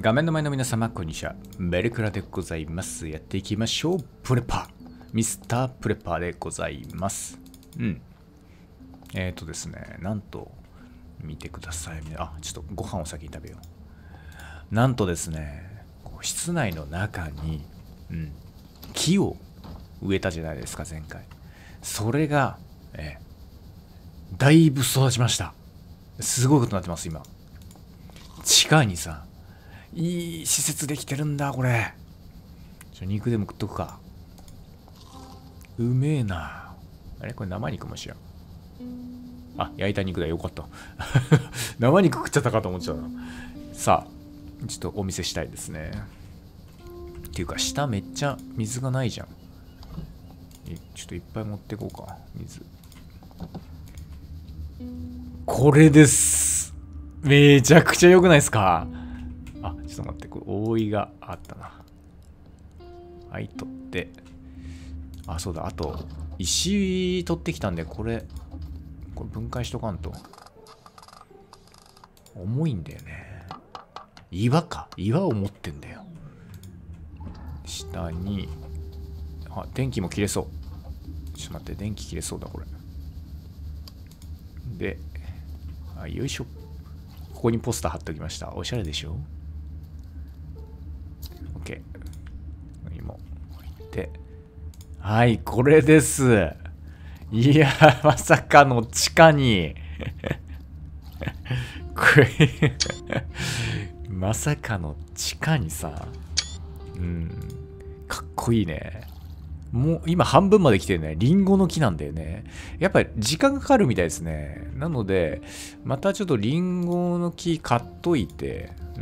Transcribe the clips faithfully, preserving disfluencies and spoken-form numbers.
画面の前の皆様、こんにちは。ベルクラでございます。やっていきましょう。プレッパー。ミスタープレッパーでございます。うん。えっとですね、なんと、見てください。あ、ちょっとご飯を先に食べよう。なんとですね、室内の中に、うん、木を植えたじゃないですか、前回。それが、えだいぶ育ちました。すごいことになってます、今。地下にさ、いい施設できてるんだ、これ。ちょ、肉でも食っとくか。うめえな。あれこれ生肉もしや。あ、焼いた肉だ。よかった。生肉食っちゃったかと思っちゃうな。さあ、ちょっとお見せしたいですね。っていうか、下めっちゃ水がないじゃん。ちょっといっぱい持ってこうか、水。これです。めちゃくちゃ良くないですか？あ、ちょっと待って、これ覆いがあったな。はい、取って。あ、そうだ、あと、石取ってきたんで、これ、これ分解しとかんと。重いんだよね。岩か。岩を持ってんだよ。下に、あ、電気も切れそう。ちょっと待って、電気切れそうだ、これ。で、あ、よいしょ。ここにポスター貼っておきました。おしゃれでしょ？ OK。今置いて。はい、これです。いや、まさかの地下に。これまさかの地下にさ。うん。かっこいいね。もう今半分まで来てるね。リンゴの木なんだよね。やっぱり時間がかかるみたいですね。なので、またちょっとリンゴの木買っといて、うん。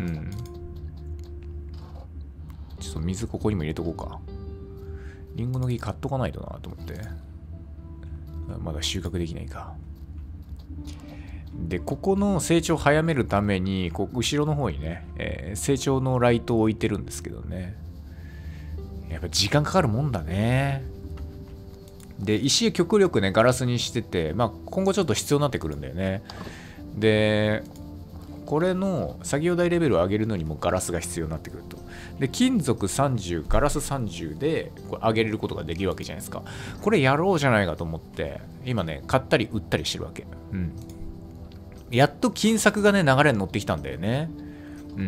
ちょっと水ここにも入れとこうか。リンゴの木買っとかないとなと思って。まだ収穫できないか。で、ここの成長を早めるために、こう後ろの方にね、えー、成長のライトを置いてるんですけどね。やっぱ時間かかるもんだね。で、石極力ね、ガラスにしてて、まあ今後ちょっと必要になってくるんだよね。で、これの作業台レベルを上げるのにもガラスが必要になってくると。で、金属さんじゅう、ガラスさんじゅうでこれ上げれることができるわけじゃないですか。これやろうじゃないかと思って、今ね、買ったり売ったりしてるわけ。うん。やっと金策がね、流れに乗ってきたんだよね。うん。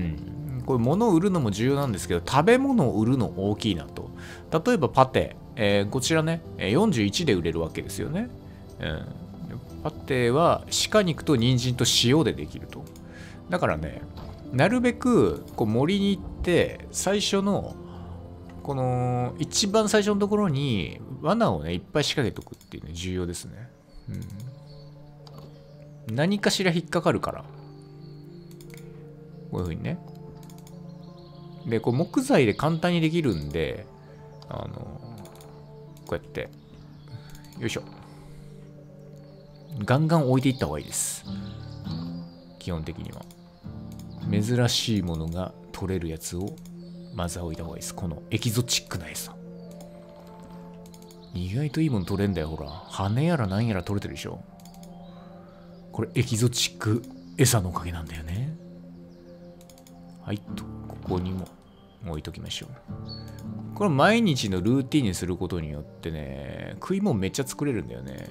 これ物を売るのも重要なんですけど、食べ物を売るの大きいなと。例えばパテ、えー、こちらね、よんじゅういちで売れるわけですよね。うん。パテは鹿肉と人参と塩でできると。だからね、なるべくこう森に行って最初のこの一番最初のところに罠をねいっぱい仕掛けとくっていうね重要ですね。うん、何かしら引っかかるからこういう風にね。でこう木材で簡単にできるんで、あのこうやってよいしょガンガン置いていった方がいいです。基本的には。珍しいものが取れるやつをまずは置いた方がいいです。このエキゾチックな餌。意外といいもの取れんだよ、ほら。羽やら何やら取れてるでしょ。これエキゾチック餌のおかげなんだよね。はいと、ここにも置いときましょう。これ毎日のルーティンにすることによってね、食い物めっちゃ作れるんだよね。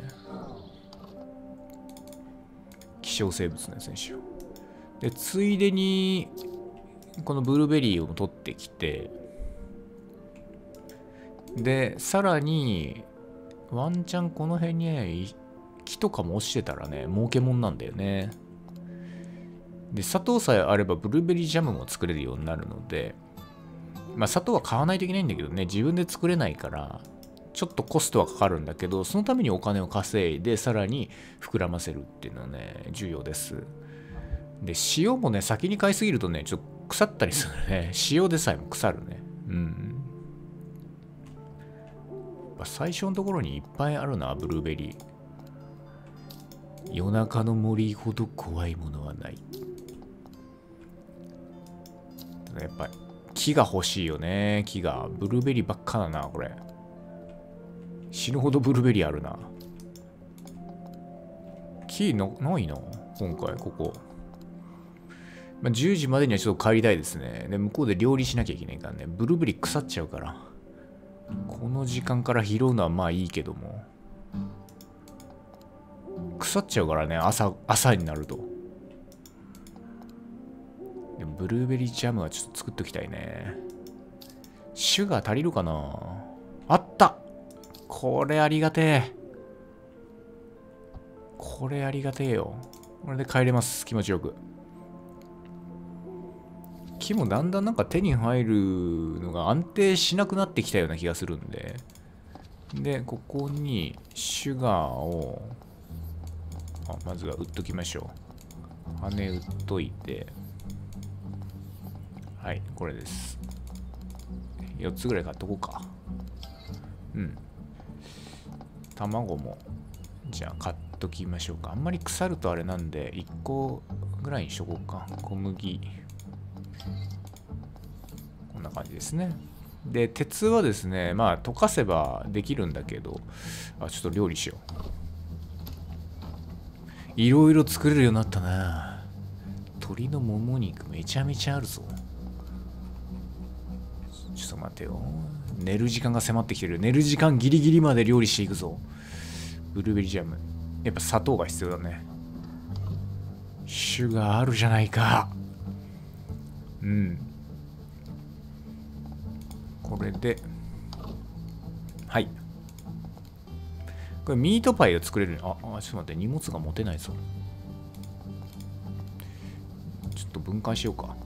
希少生物のやつにしよう。で、ついでに、このブルーベリーを取ってきて、で、さらに、ワンチャンこの辺にね、木とかも落ちてたらね、儲けもんなんだよね。で、砂糖さえあればブルーベリージャムも作れるようになるので、まあ砂糖は買わないといけないんだけどね、自分で作れないから、ちょっとコストはかかるんだけど、そのためにお金を稼いで、さらに膨らませるっていうのはね、重要です。で、塩もね、先に買いすぎるとね、ちょっと腐ったりするね。塩でさえも腐るね。うん。最初のところにいっぱいあるな、ブルーベリー。夜中の森ほど怖いものはない。ただやっぱり、木が欲しいよね、木が。ブルーベリーばっかだな、これ。死ぬほどブルーベリーあるな。木のないな、今回、ここ。 まあ、じゅうじまでにはちょっと帰りたいですね。で、向こうで料理しなきゃいけないからね。ブルーベリー腐っちゃうから。この時間から拾うのはまあいいけども。腐っちゃうからね、朝、朝になると。でもブルーベリージャムはちょっと作っときたいね。シュガー足りるかな。あった。これありがてえ。これありがてえよ。これで帰れます。気持ちよく。木もだんだんなんか手に入るのが安定しなくなってきたような気がするんで。で、ここにシュガーを、あ、まずは売っときましょう。羽売っといて。はい、これです。よっつぐらい買っとこうか。うん。卵も、じゃあ買っときましょうか。あんまり腐るとあれなんで、いっこぐらいにしとこうか。小麦。こんな感じですね。で、鉄はですね、まあ溶かせばできるんだけど、あ、ちょっと料理しよう。いろいろ作れるようになったな。鶏のもも肉めちゃめちゃあるぞ。ちょっと待ってよ。寝る時間が迫ってきてる。寝る時間ギリギリまで料理していくぞ。ブルーベリージャム。やっぱ砂糖が必要だね。シュガーあるじゃないか。うん。これで。はい。これミートパイを作れる。あ、あ、ちょっと待って。荷物が持てないぞ。ちょっと分解しようか。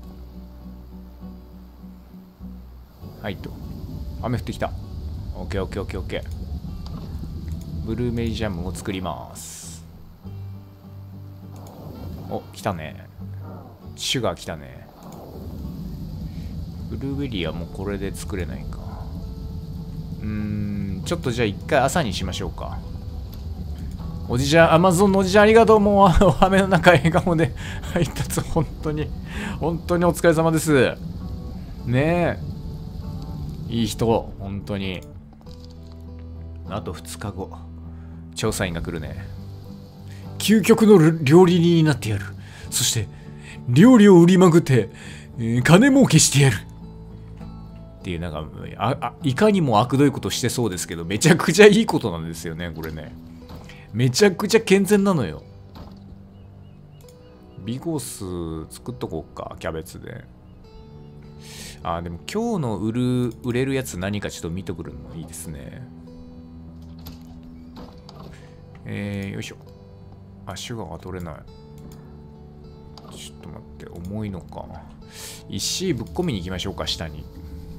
はいと。雨降ってきた。オッケーオッケーオッケーオッケー。ブルーベリージャムを作ります。お、来たね。シュガー来たね。ブルーベリーはもうこれで作れないか。うーん、ちょっとじゃあ一回朝にしましょうか。おじちゃん、アマゾンのおじちゃんありがとう。もう雨の中笑顔で配達、本当に、本当にお疲れ様です。ねえ。いい人、本当に。あとふつかご、調査員が来るね。究極の料理人になってやる。そして、料理を売りまくって、えー、金儲けしてやる。っていう、なんかああ、いかにも悪どいことしてそうですけど、めちゃくちゃいいことなんですよね、これね。めちゃくちゃ健全なのよ。ビゴス作っとこうか、キャベツで。あ、でも今日の売る、売れるやつ何かちょっと見とくるのもいいですね。えー、よいしょ。あ、シュガーが取れない。ちょっと待って、重いのか。石ぶっ込みに行きましょうか、下に。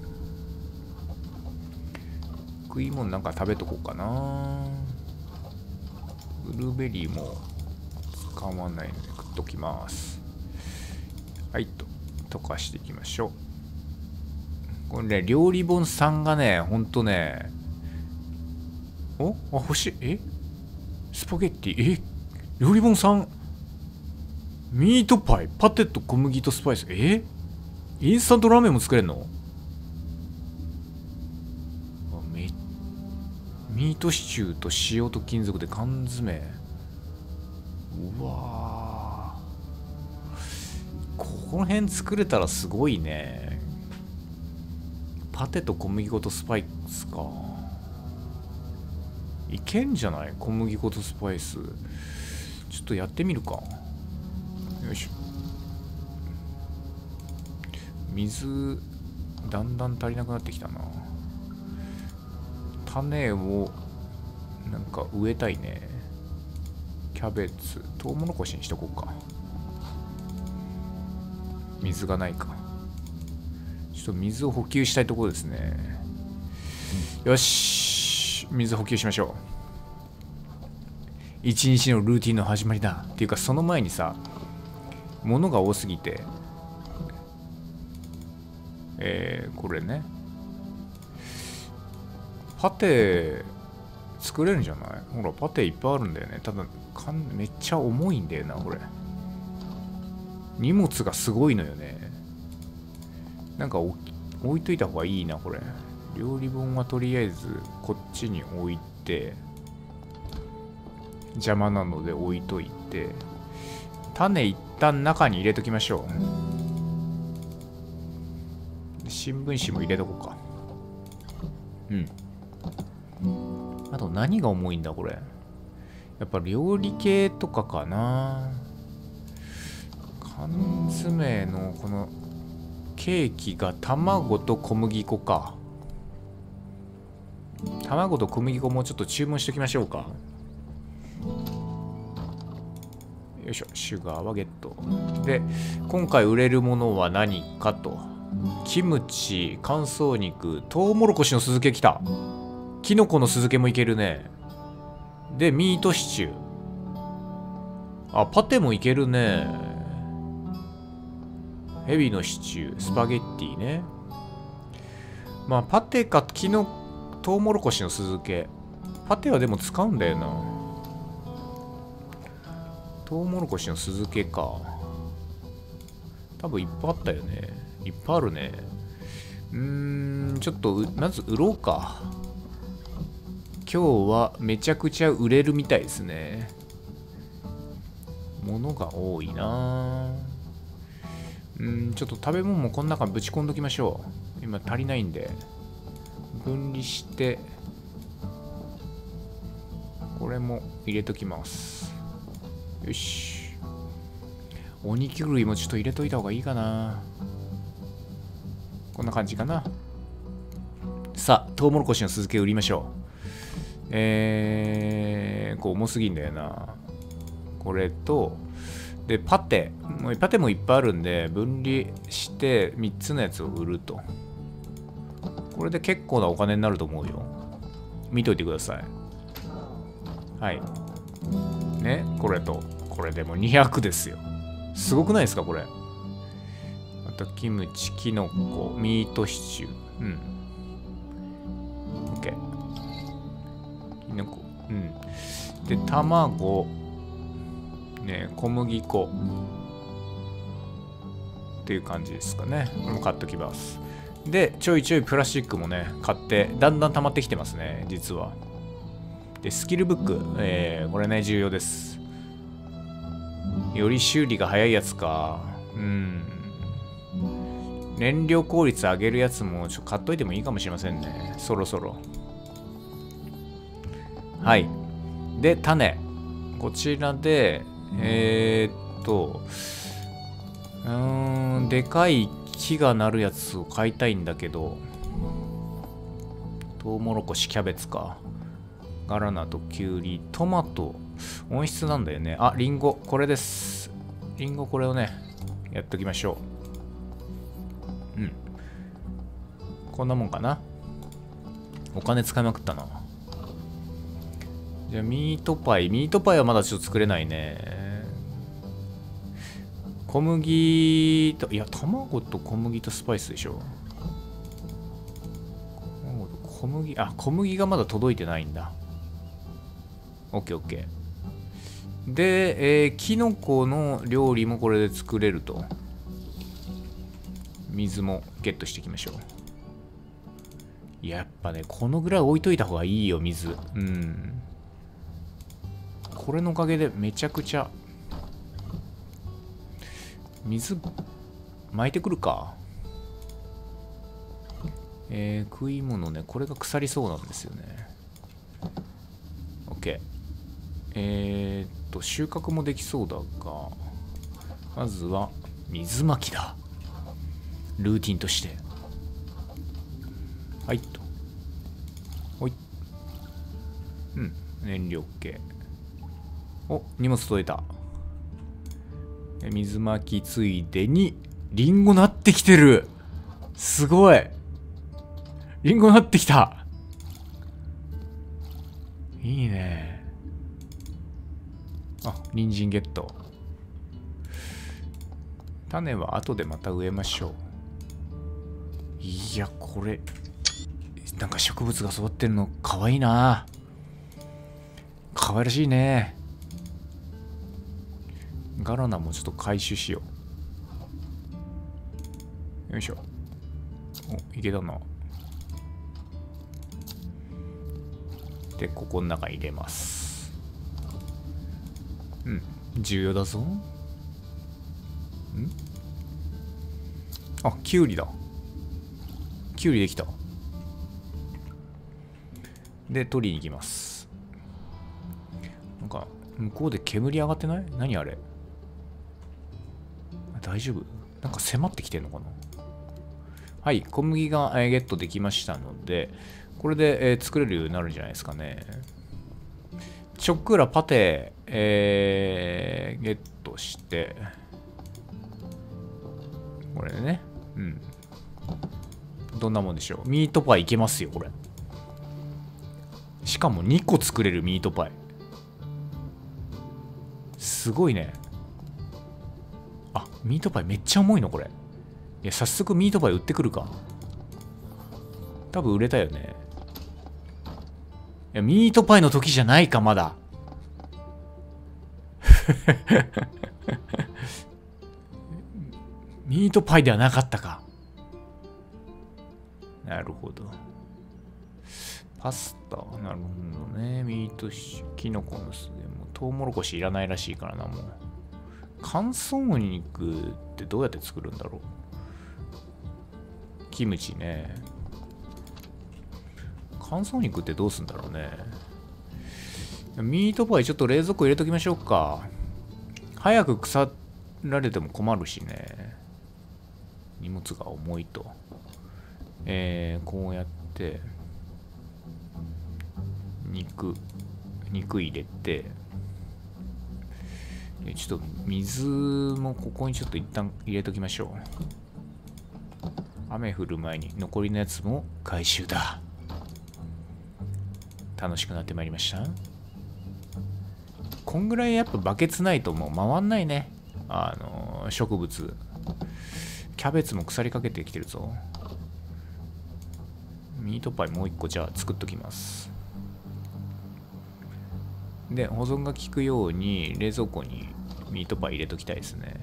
食い物なんか食べとこうかな。ブルーベリーも使わないので食っときます。はいと、溶かしていきましょう。これね、料理本さんがね、ほんとね、おあ、欲しい。えスパゲッティ、え料理本さん、ミートパイ、パテと小麦とスパイス、えインスタントラーメンも作れんの？めミートシチューと塩と金属で缶詰。うわー、この辺作れたらすごいね。パテと小麦粉とスパイスか。いけんじゃない？小麦粉とスパイス。ちょっとやってみるか。よいしょ。水、だんだん足りなくなってきたな。種を、なんか植えたいね。キャベツ、トウモロコシにしとこうか。水がないか。ちょっと水を補給したいところですね。よし。水補給しましょう。一日のルーティンの始まりだ。っていうか、その前にさ、物が多すぎて、えー、これね。パテ、作れるんじゃない？ほら、パテいっぱいあるんだよね。ただ、かんめっちゃ重いんだよな、これ。荷物がすごいのよね。なんか置いといた方がいいな、これ。料理本はとりあえず、こっちに置いて、邪魔なので置いといて、種一旦中に入れときましょう。 新聞紙も入れとこうか。うん。あと何が重いんだこれ。やっぱ料理系とかかな。缶詰のこのケーキが卵と小麦粉か。卵と小麦粉もうちょっと注文しておきましょうか。よいしょ、シュガーはゲット。で、今回売れるものは何かと。キムチ、乾燥肉、トウモロコシの酢漬けきた。キノコの酢漬けもいけるね。で、ミートシチュー。あ、パテもいけるね。ヘビのシチュー、スパゲッティね。まあ、パテかキノトウモロコシの酢漬け。パテはでも使うんだよな。トウモロコシの酢漬けか。多分いっぱいあったよね。いっぱいあるね。うーん、ちょっとまず売ろうか。今日はめちゃくちゃ売れるみたいですね。物が多いな。うーん、ちょっと食べ物もこの中にぶち込んどきましょう。今足りないんで。分離して、これも入れときます。よし。お肉類もちょっと入れといた方がいいかな。こんな感じかな。さあ、トウモロコシの酢漬け売りましょう。えー、こう重すぎんだよな。これと、で、パテ。もうパテもいっぱいあるんで、分離してみっつのやつを売ると。これで結構なお金になると思うよ。見といてください。はい。ね、これと、これでもにひゃくですよ。すごくないですか、これ。あと、キムチ、キノコ、ミートシチュー。うん。OK。キノコ。うん。で、卵、ね、小麦粉。っていう感じですかね。これも買っときます。で、ちょいちょいプラスチックもね、買って、だんだん溜まってきてますね、実は。で、スキルブック。えー、これね、重要です。より修理が早いやつか。うん。燃料効率上げるやつもちょっと買っといてもいいかもしれませんね。そろそろ。はい。で、種。こちらで、えー、っと、うーん、でかい木がなるやつを買いたいんだけど、トウモロコシ、キャベツか。ガラナとキュウリ、トマト。温室なんだよね。あ、リンゴ。これです。リンゴこれをね、やっときましょう。うん。こんなもんかな。お金使いまくったな。じゃあ、ミートパイ。ミートパイはまだちょっと作れないね。小麦と、いや、卵と小麦とスパイスでしょ。卵と小麦、あ、小麦がまだ届いてないんだ。オッケーオッケー。で、えー、キノコの料理もこれで作れると。水もゲットしていきましょう。やっぱね、このぐらい置いといた方がいいよ、水。うん。これのおかげでめちゃくちゃ水巻いてくるか。えー、食い物ね、これが腐りそうなんですよね。OK。えー、っと、収穫もできそうだが、まずは水まきだ。ルーティンとして。はいと。ほい。うん、燃料系。お、荷物届いた。水まきついでに、リンゴなってきてる。すごい。リンゴなってきた。いいね。あ、人参ゲット。種は後でまた植えましょう。いや、これ、なんか植物が育ってるのかわいいな。かわいらしいね。ガラナもちょっと回収しよう。よいしょ。お、いけたな。で、ここの中入れます。うん、重要だぞ。んあ、キュウリだ。 きゅうりできた。で、取りに行きます。なんか、向こうで煙上がってない？何あれ？大丈夫？なんか迫ってきてんのかな？はい、小麦が、えー、ゲットできましたので、これで、えー、作れるようになるんじゃないですかね。ちょっくらパテ、えー、ゲットして、これでね、うん。どんなもんでしょう。ミートパイいけますよ、これ。しかもにこ作れるミートパイ。すごいね。あ、ミートパイめっちゃ重いのこれ。いや、早速ミートパイ売ってくるか。多分売れたよね。いや、ミートパイの時じゃないか、まだ。ミートパイではなかったか。なるほど。パスタ、なるほどね。ミートシュ、キノコの巣でも、トウモロコシいらないらしいからな、もう。乾燥肉ってどうやって作るんだろう。キムチね。乾燥肉ってどうすんだろうね。ミートパイちょっと冷蔵庫入れときましょうか。早く腐られても困るしね。荷物が重いと。えー、こうやって、肉、肉入れて、ちょっと水もここにちょっと一旦入れときましょう。雨降る前に残りのやつも回収だ。楽しくなってまいりました。こんぐらいやっぱバケツないともう回んないね。あの植物。キャベツも腐りかけてきてるぞ。ミートパイもう一個じゃあ作っときます。で、保存が効くように冷蔵庫にミートパイ入れときたいですね。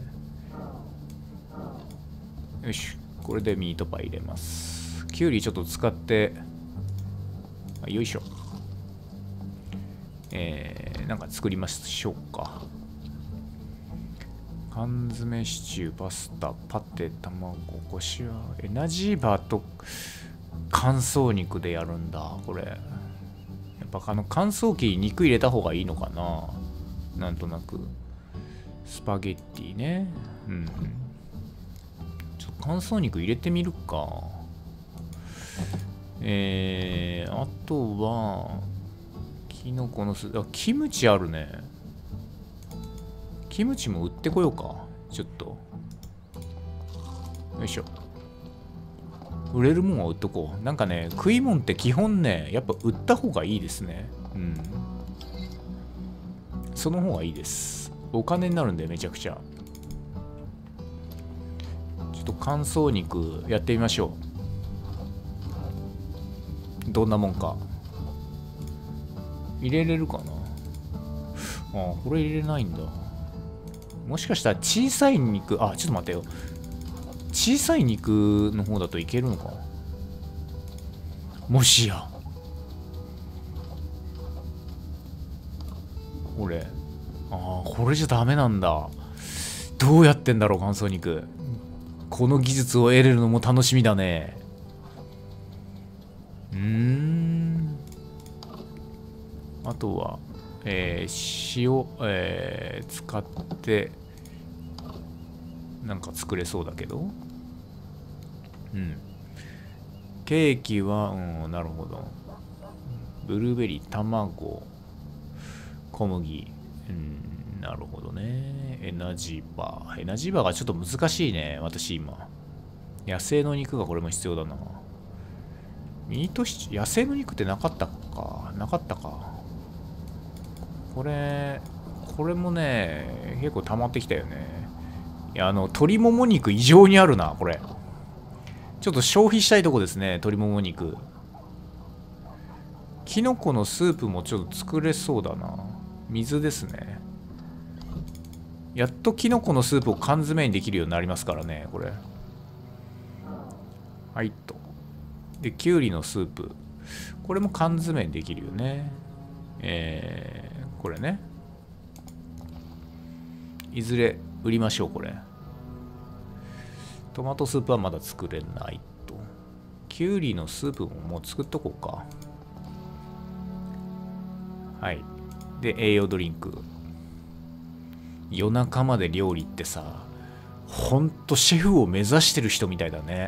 よし。これでミートパイ入れます。きゅうりちょっと使って、よいしょ。えー、なんか作りましょうか。缶詰シチュー、パスタ、パテ、卵、こしあん、エナジーバーと乾燥肉でやるんだ、これ。やっぱあの乾燥機に肉入れた方がいいのかな。なんとなく。スパゲッティね。うん。ちょっと乾燥肉入れてみるか。えー、あとは、キノコのす、あ、キムチあるね。キムチも売ってこようか。ちょっと。よいしょ。売れるもんは売っとこう。なんかね、食い物って基本ね、やっぱ売った方がいいですね。うん。その方がいいです。お金になるんで、めちゃくちゃ。ちょっと乾燥肉やってみましょう。どんなもんか。入れれるかな。ああ、これ入れれないんだ。もしかしたら小さい肉、あ、ちょっと待ってよ。小さい肉の方だといけるのか。もしや。これ。ああ、これじゃダメなんだ。どうやってんだろう、乾燥肉。この技術を得れるのも楽しみだね。うーん。あとは、えー、塩、えー、使ってなんか作れそうだけど。うん。ケーキは、うん、なるほど。ブルーベリー、卵、小麦。うん、なるほどね。エナジーバー。エナジーバーがちょっと難しいね、私今。野生の肉がこれも必要だな。ミートシチュー、野生の肉ってなかったか。なかったか。これ、これもね、結構溜まってきたよね。いや、あの、鶏もも肉異常にあるな、これ。ちょっと消費したいとこですね、鶏もも肉。キノコのスープもちょっと作れそうだな。水ですね。やっとキノコのスープを缶詰にできるようになりますからね、これ。はいと。で、きゅうりのスープ。これも缶詰にできるよね。えー、これね。いずれ売りましょう、これ。トマトスープはまだ作れないと。 きゅうりのスープももう作っとこうか。はい。で、栄養ドリンク。夜中まで料理ってさ、ほんとシェフを目指してる人みたいだね。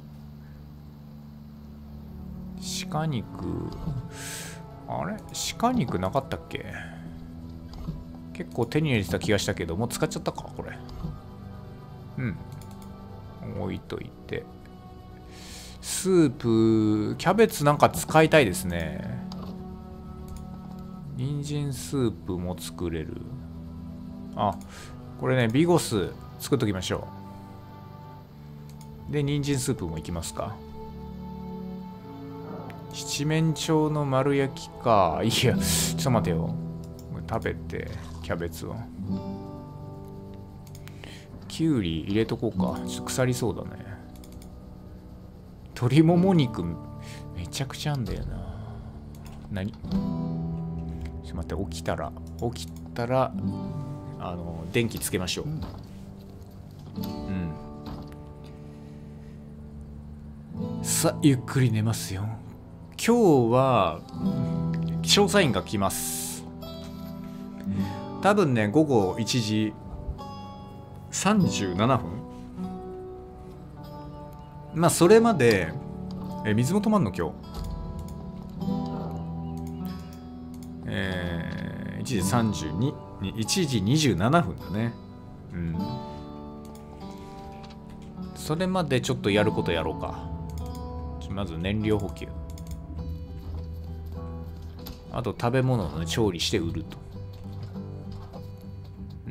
鹿肉、あれ鹿肉なかったっけ？結構手に入れてた気がしたけど、もう使っちゃったかこれ。うん。置いといて。スープ、キャベツなんか使いたいですね。人参スープも作れる。あ、これね、ビゴス作っときましょう。で、人参スープもいきますか。七面鳥の丸焼きか。いや、ちょっと待てよ。食べて、キャベツを。きゅうり入れとこうか。ちょっと腐りそうだね。鶏もも肉、めちゃくちゃあんだよな。何？ちょっと待って、起きたら、起きたら、あの、電気つけましょう。うん。さあ、ゆっくり寝ますよ。今日は、調査員が来ます。多分ね、午後いちじさんじゅうななふん。まあ、それまで、え、水も止まんの今日。えー、いちじさんじゅうに、いちじにじゅうななふんだね。うん。それまでちょっとやることやろうか。まず燃料補給。あと食べ物の、ね、調理して売ると。うん。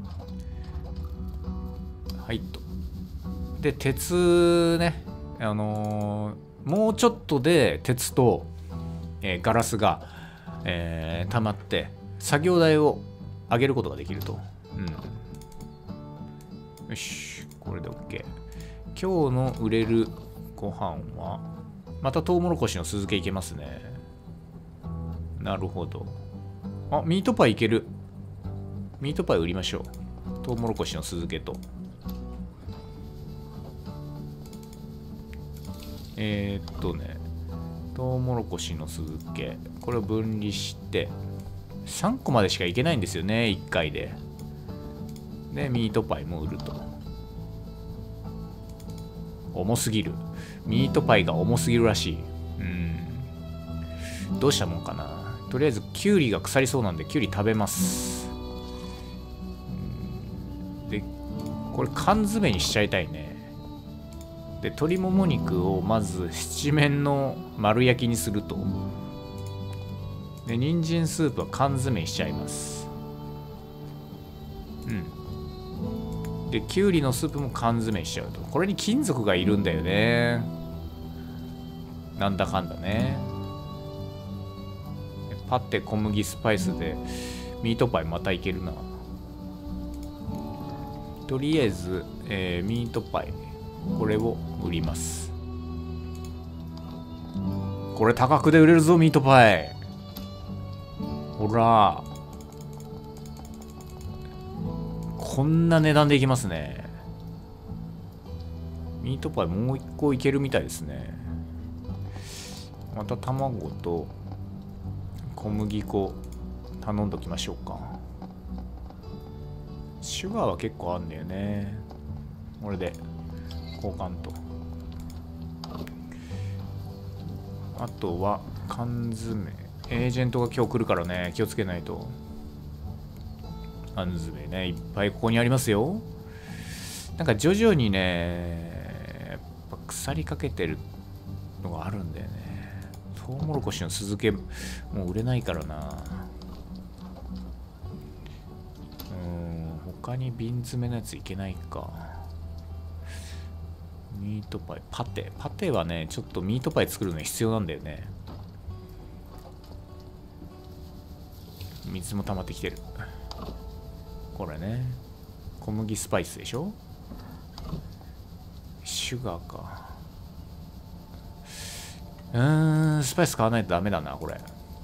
はいと。で、鉄ね。あのー、もうちょっとで鉄と、えー、ガラスが、えー、溜まって作業台を上げることができると。うん。よし。これで OK。今日の売れるご飯は、またトウモロコシの酢漬けいけますね。なるほど。あ、ミートパイいける。ミートパイ売りましょう。トウモロコシの酢漬けと。えー、っとね、トウモロコシの酢漬け。これを分離して、さんこまでしかいけないんですよね、いっかいで。で、ミートパイも売ると。重すぎる。ミートパイが重すぎるらしい。うん。どうしたもんかな。とりあえず、キュウリが腐りそうなんで、キュウリ食べます。うんで、これ缶詰にしちゃいたいね。で、鶏もも肉をまず七面の丸焼きにすると。で、人参スープは缶詰にしちゃいます。うん。で、きゅうりのスープも缶詰にしちゃうと。これに金属がいるんだよね。なんだかんだね。パテ小麦スパイスでミートパイまたいけるな。とりあえず、えー、ミートパイ。これを売ります。これ高くで売れるぞ、ミートパイ。ほら。こんな値段でいきますね。ミートパイもう一個いけるみたいですね。また卵と小麦粉頼んどきましょうか。シュガーは結構あんだよね。これで交換と。あとは缶詰。エージェントが今日来るからね、気をつけないと。缶詰ね、いっぱいここにありますよ。なんか徐々にね、やっぱ腐りかけてるのがあるんだよね。トウモロコシの酢漬けもう売れないからな。うん、他に瓶詰めのやついけないか。ミートパイ、パテ。パテはね、ちょっとミートパイ作るのに必要なんだよね。水も溜まってきてる。これね。小麦スパイスでしょ。シュガーか。うーん、スパイス買わないとダメだな、これ。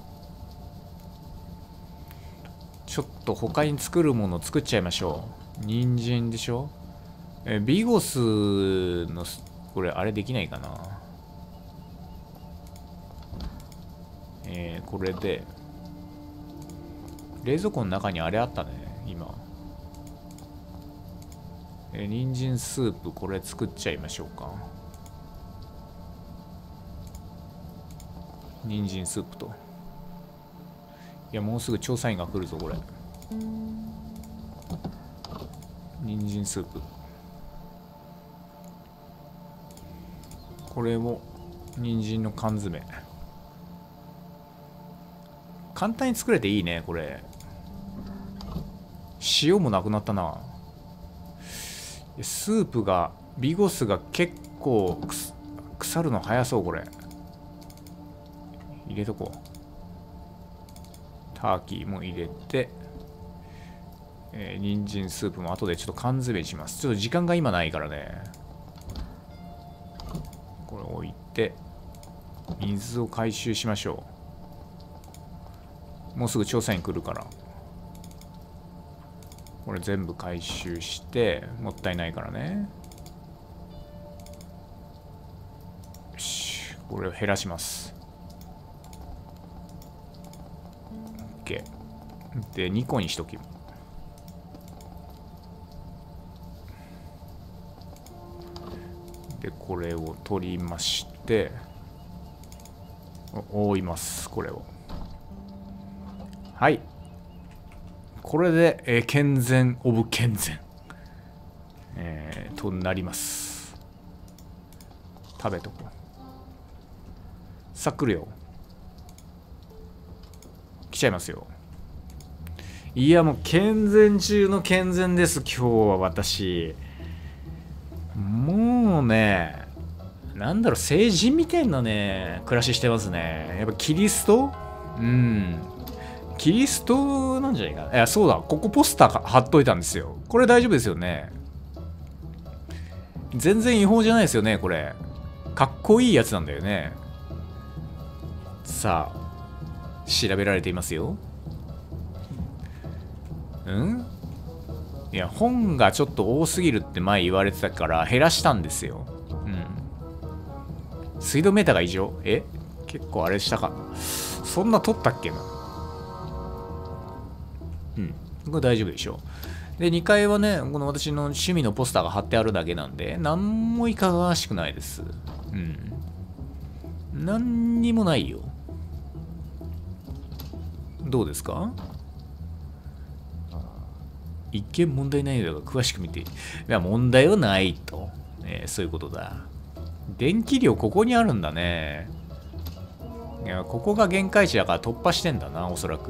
ちょっと他に作るもの作っちゃいましょう。人参でしょ。え、ビゴスの、これ、あれできないかな。 えー、これで冷蔵庫の中にあれあったね今。えー、人参スープこれ作っちゃいましょうか。人参スープと、いやもうすぐ調査員が来るぞこれ。人参スープ、これを人参の缶詰、簡単に作れていいねこれ。塩もなくなったな。スープがビゴスが結構腐るの早そう。これ入れとこう。ターキーも入れて、えー、人参スープも後でちょっと缶詰にします。ちょっと時間が今ないからね。これ置いて水を回収しましょう。もうすぐ調査員来るから。これ全部回収してもったいないからね。よし、これを減らします。 OK でにこにしとき。でこれを取りまして覆います。これをはい、これで、えー、健全オブ健全、えー、となります。食べとこう。さあ来るよ。来ちゃいますよ。いやもう健全中の健全です今日は私。もうね、なんだろう、成人みたいなね暮らししてますね。やっぱキリスト、うんキリストなんじゃないかな。いやそうだ、ここポスター貼っといたんですよ。これ大丈夫ですよね。全然違法じゃないですよねこれ。かっこいいやつなんだよね。さあ調べられていますよ。うんいや本がちょっと多すぎるって前言われてたから減らしたんですよ。うん水道メーターが異常。え結構あれしたかな。そんな取ったっけな。うんこれ大丈夫でしょ。でにかいはねこの私の趣味のポスターが貼ってあるだけなんで何もいかがわしくないです。うん何にもないよ。どうですか。一見問題ないのだが詳しく見て、いや問題はないと、えー、そういうことだ。電気量ここにあるんだね。いやここが限界値だから突破してんだなおそらく。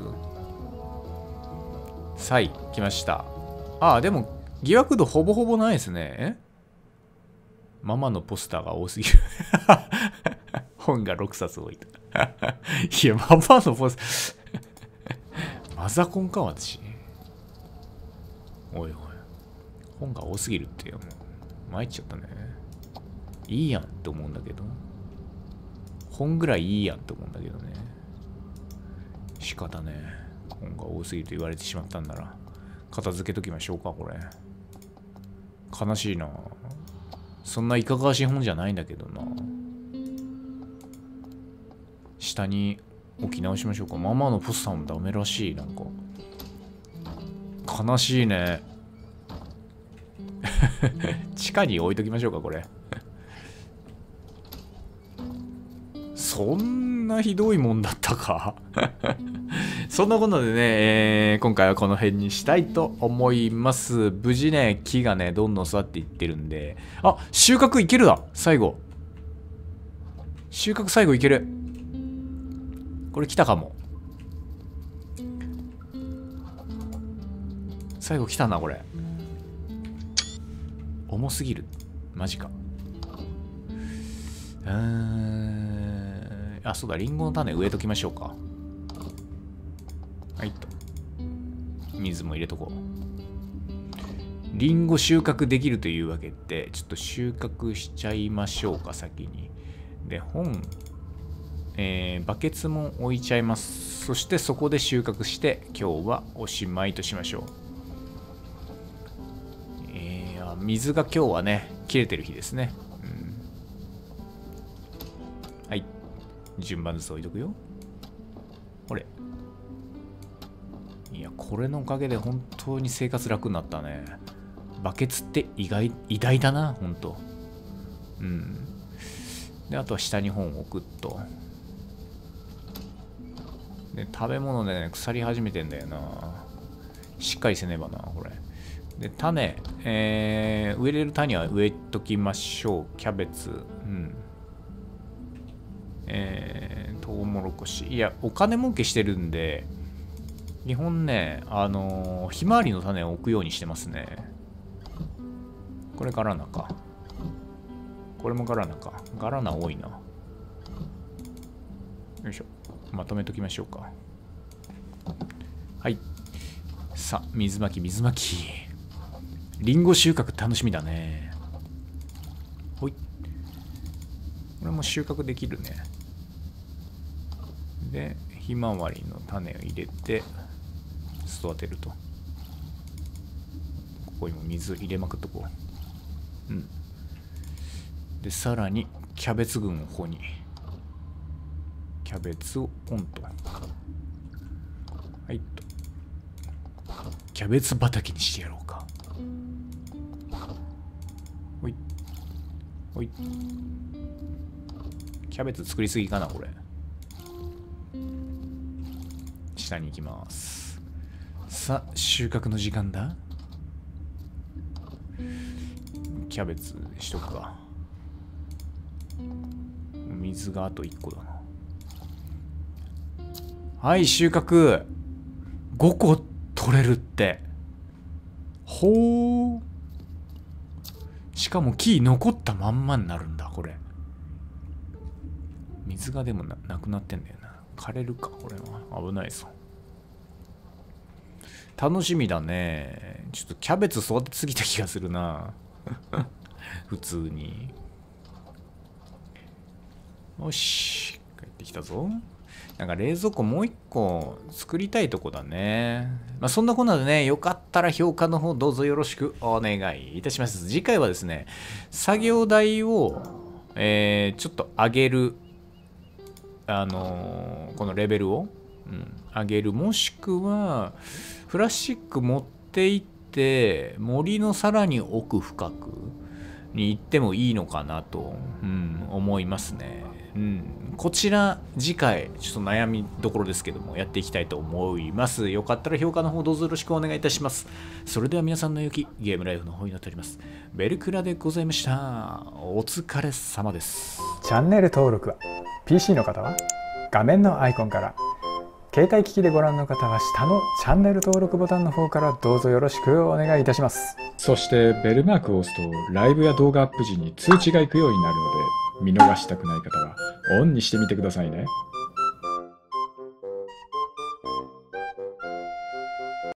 さい来ました。ああでも疑惑度ほぼほぼないですね。えママのポスターが多すぎる本がろくさつ置いたいやママのポスマザコンか私。おいおい本が多すぎるってよ。もう参っちゃったね。いいやんって思うんだけど、本ぐらいいいやんって思うんだけどね。仕方ねえ。本が多すぎると言われてしまったんなら片付けときましょうか。これ悲しいな。そんないかがわしい本じゃないんだけどな。下に置き直しましょうか。ママのポスターもダメらしい。なんか悲しいね地下に置いときましょうかこれそんなひどいもんだったかそんなことでね、えー、今回はこの辺にしたいと思います。無事ね木がねどんどん育っていってるんで、あ収穫いけるだ。最後収穫最後いける。これ来たかも。最後来たなこれ。重すぎるマジか。うーんあそうだリンゴの種植えときましょうか。はいと水も入れとこう。リンゴ収穫できるというわけでちょっと収穫しちゃいましょうか先に。で本えー、バケツも置いちゃいます。そしてそこで収穫して今日はおしまいとしましょう。えー、水が今日はね切れてる日ですね、うん、はい順番ずつ置いとくよ。 いや、これのおかげで本当に生活楽になったね。バケツって意外、偉大だな、本当。うん。で、あとは下に本を置くと。で、食べ物でね、腐り始めてんだよな。しっかりせねばな、これ。で、種、えー、植えれる種は植えときましょう。キャベツ、うん。えー、トウモロコシ。いや、お金儲けしてるんで、基本ね、あのー、ひまわりの種を置くようにしてますね。これガラナか。これもガラナか。ガラナ多いな。よいしょ。まとめときましょうか。はい。さあ、水まき、水まき。リンゴ収穫楽しみだね。ほい。これも収穫できるね。で、ひまわりの種を入れて育てると。ここにも水入れまくっとこう。うん。で、さらにキャベツ群をここに。キャベツをポンと。はいと。キャベツ畑にしてやろうか。ほい。ほい。キャベツ作りすぎかな、これ。下に行きます。さあ、収穫の時間だ。キャベツしとくか。水があといっこだな。はい、収穫。ごこ取れるって。ほー。しかも木残ったまんまになるんだ、これ。水がでも な, なくなってんだよな。枯れるか、これは。危ないぞ。楽しみだね。ちょっとキャベツ育てすぎた気がするな。普通に。よし。帰ってきたぞ。なんか冷蔵庫もう一個作りたいとこだね。まあそんなこんなでね、よかったら評価の方どうぞよろしくお願いいたします。次回はですね、作業台を、えー、ちょっと上げる、あのー、このレベルを、うん、上げる。もしくは、プラスチック持って行って、森のさらに奥深くに行ってもいいのかなと、うん、思いますね。うん、こちら次回ちょっと悩みどころですけどもやっていきたいと思います。よかったら評価の方どうぞよろしくお願いいたします。それでは皆さんの良きゲームライフの方になっております。ベルクラでございました。お疲れ様です。 チャンネル登録は ピーシー の方は画面のアイコンから、携帯機器でご覧の方は下のチャンネル登録ボタンの方からどうぞよろしくお願いいたします。 そしてベルマークを押すとライブや動画アップ時に通知が行くようになるので、見逃したくない方はオンにしてみてくださいね。